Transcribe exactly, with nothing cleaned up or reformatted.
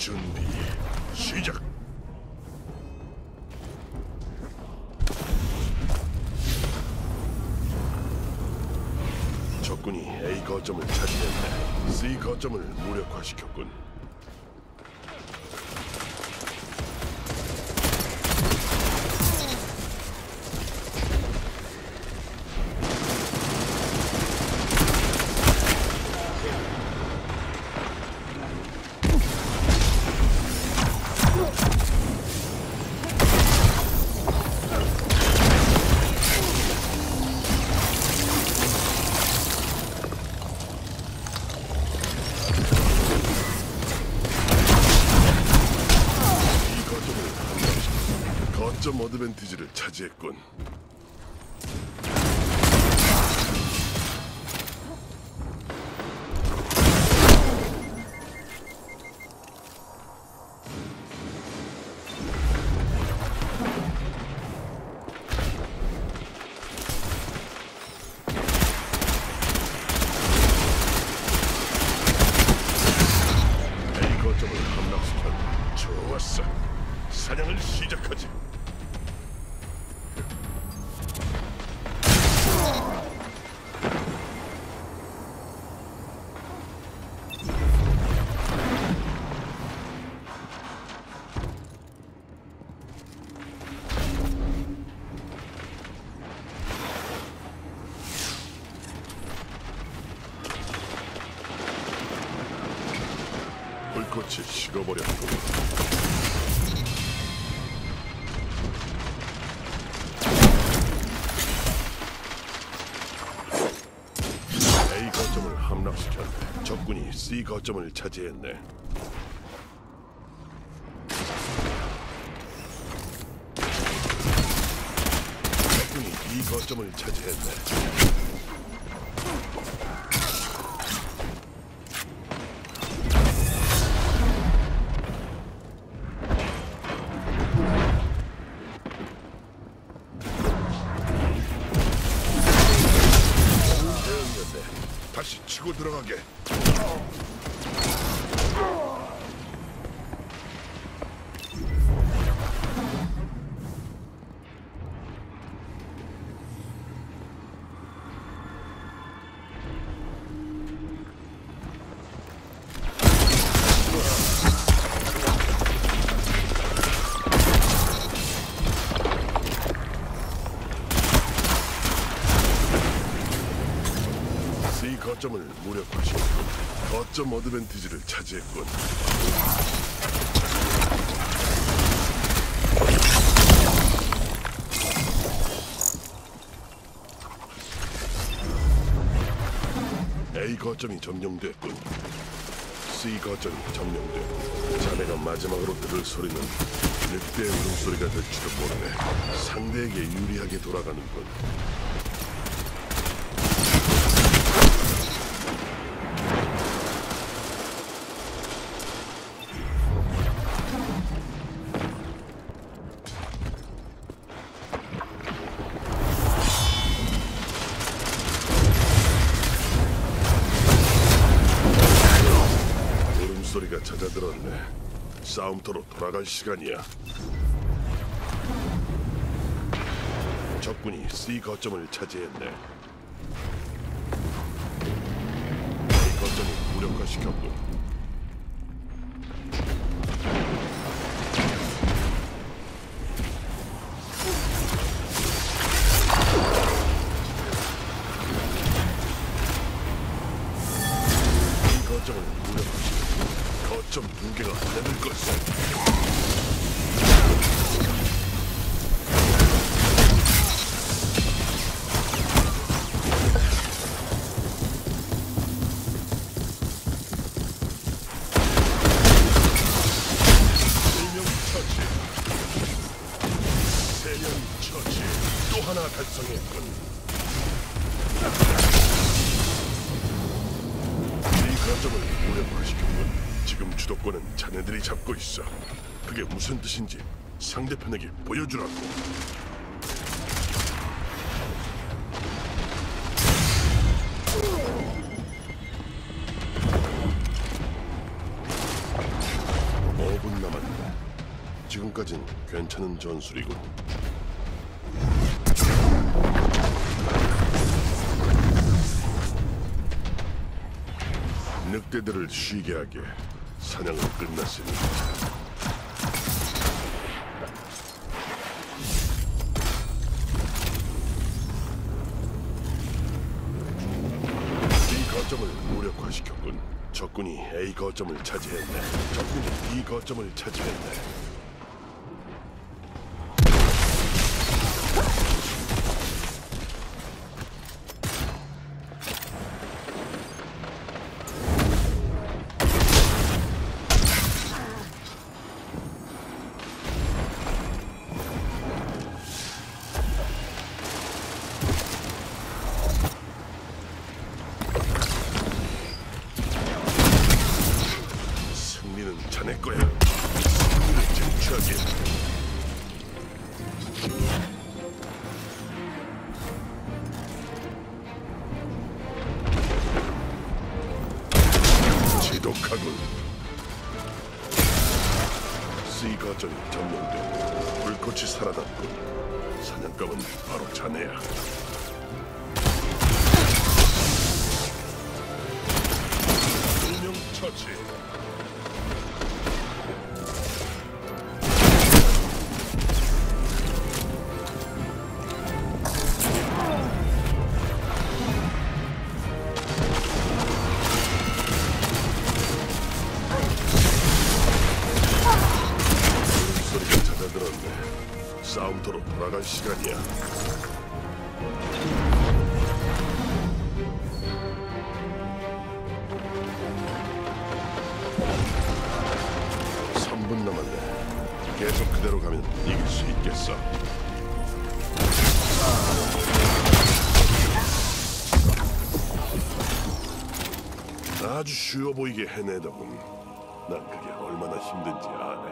준비 시작. 적군이 A 거점을 차지했네. C 거점을 무력화시켰군. 거점 어드밴티지를 차지했군. A 거점을 함락시켰네. 좋았어. 사냥을 시작하지. 불꽃이 식어버렸고 A 거점을 함락시켰네. 적군이 C 거점을 차지했네. 적군이 B 거점을 차지했네. 다시 치고 들어가게. C 거점을 무력화시켰고 거점 어드밴티지를 차지했군. A 거점이 점령됐군. C 거점이 점령됐고 자네가 마지막으로 들을 소리는 늑대의 울음소리가 될지도 모르네. 상대에게 유리하게 돌아가는군. 소리가 잦아들었네. 싸움터로 돌아갈 시간이야. 적군이 C 거점을 차지했네. A 거점을 무력화시켰군. 이 거점을 무력화시켰군. 거점 두 개가 되는 것을. 세명 처치. 세명 처치. 또 하나 달성했군. 이 거점을 무력화시켰군. 지금 주도권은 자네들이 잡고 있어. 그게 무슨 뜻인지 상대편에게 보여주라고. 지금까진 괜찮은 전술이군. 늑대들을 쉬게 하게. 사냥은 끝났으니. B 거점을 무력화시켰군. 적군이 A 거점을 차지했네. 적군이 B 거점을 차지했네. 자네 거야. 승리를 쟁취하게. 지독하군. C 거점이 점령되고 불꽃이 살아났군. 사냥감은 바로 자네야. 두명 처치. 싸움터로 돌아갈 시간이야. 삼 분 남았네. 계속 그대로 가면 이길 수 있겠어. 아주 쉬워 보이게 해내더군. 난 그게 얼마나 힘든지 아네.